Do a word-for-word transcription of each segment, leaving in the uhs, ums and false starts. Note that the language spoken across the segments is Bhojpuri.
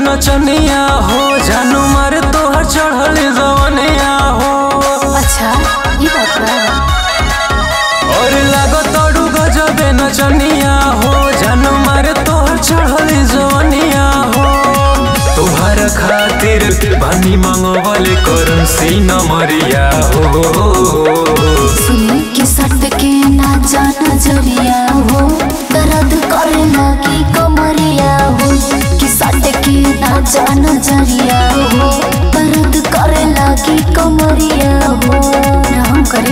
नचनिया हो जानू मारे तोहर चढ़ल जवनिया हो। अच्छा ये बात बा। और लागो तोड़ू गजबे नचनिया हो जानू मारे तोहर चढ़ल जवनिया हो। तोहर खातिर बानी मंगवल करेंसी नमरिया हो। सुनी के सट के ना जाना जरिया हो दर्द करे लगी कमरिया हो। कि सट के ना जाना जरिया हो दर्द करे लगी कमरिया हो। ना हम करें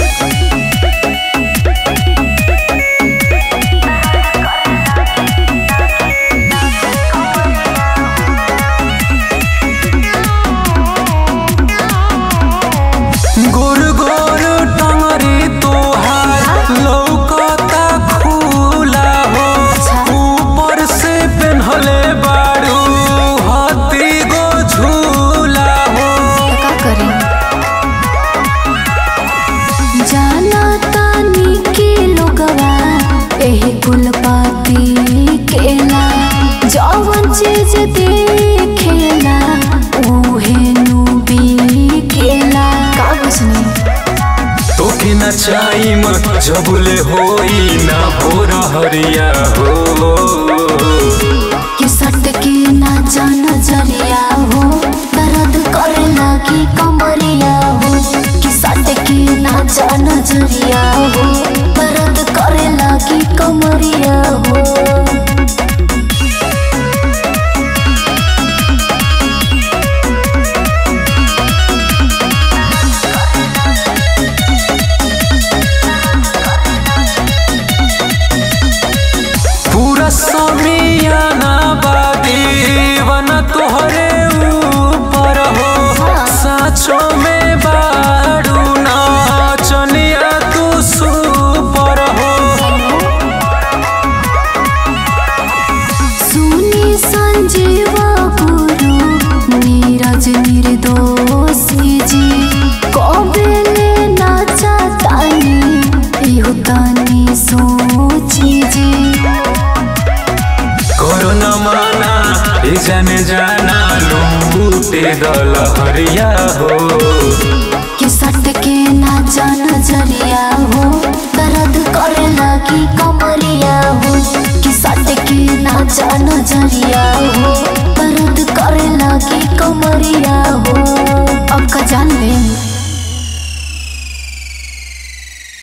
कुलपाती केला जवन चीज देखेला उहे नुबी केला का बसनी तोके ना चाही मत जबले होई ना भोर हरिया हो। कि सट के ना जाना जरिया हो दर्द करे लगी कमरिया हो। कि सट के ना जाना जरिया हो दर्द करे लगी कमरिया हो। पूरा समियाना बादी बना तोहरे ऊपर हो। साँचों में बारू नाचनिया तू सुपर हो। सुनी संजीवा गुरु नीरज निर्दोषी जी कबेले नाचा तानी इहो तानी सोची जी। कोरोना माना ए जाने जाना लूटे दल हरिया हो। कि सट के ना जाना जरिया हो दर्द करे लगी कमरिया हो। कि सट के ना जाना जरिया हो